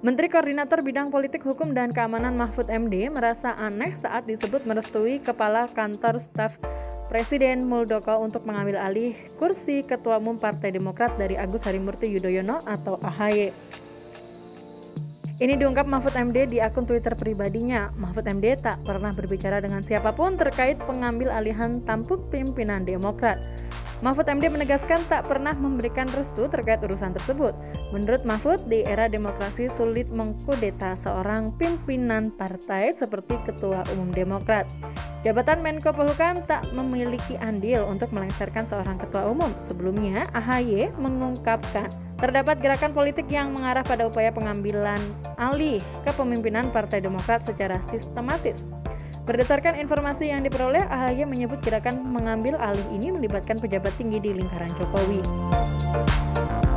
Menteri Koordinator Bidang Politik Hukum dan Keamanan Mahfud MD merasa aneh saat disebut merestui Kepala Kantor Staf Presiden Muldoko untuk mengambil alih kursi Ketua Umum Partai Demokrat dari Agus Harimurti Yudhoyono atau AHY. Ini diungkap Mahfud MD di akun Twitter pribadinya. Mahfud MD tak pernah berbicara dengan siapapun terkait pengambil alihan tampuk pimpinan Demokrat. Mahfud MD menegaskan tak pernah memberikan restu terkait urusan tersebut. Menurut Mahfud, di era demokrasi sulit mengkudeta seorang pimpinan partai seperti Ketua Umum Demokrat. Jabatan Menko Polhukam tak memiliki andil untuk melengsarkan seorang ketua umum. Sebelumnya, AHY mengungkapkan terdapat gerakan politik yang mengarah pada upaya pengambilan alih kepemimpinan Partai Demokrat secara sistematis. Berdasarkan informasi yang diperoleh, AHY menyebut gerakan mengambil alih ini melibatkan pejabat tinggi di lingkaran Jokowi.